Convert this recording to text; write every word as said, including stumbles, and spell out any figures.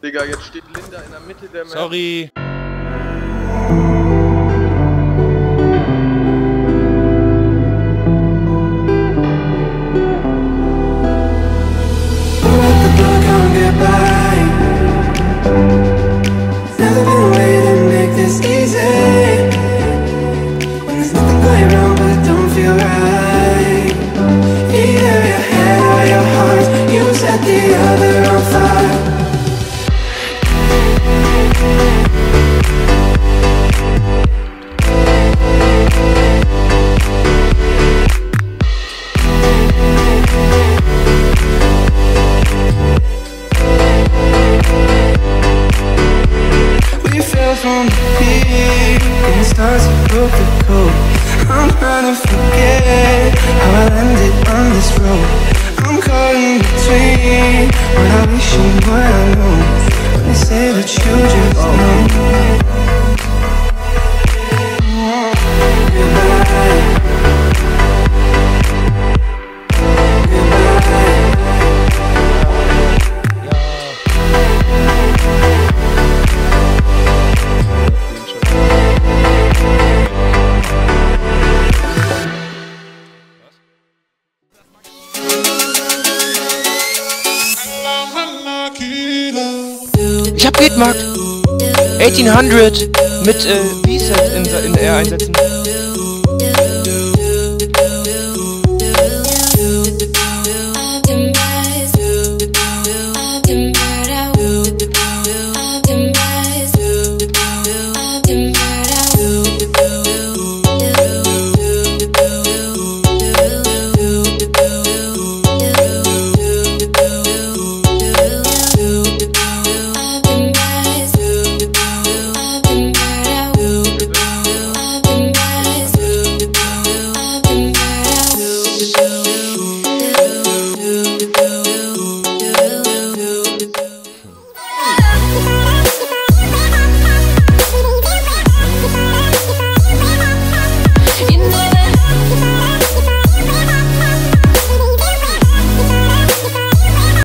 Digga, jetzt steht Linda in der Mitte der Map. Sorry. From the peak, and the stars broke the code. I'm trying to forget how I landed on this road. I'm caught in between what I wish and what I know. When they say that you just know. Goodbye. Ich hab Bitmark achtzehn hundert mit äh, vsat in, in R einsetzen.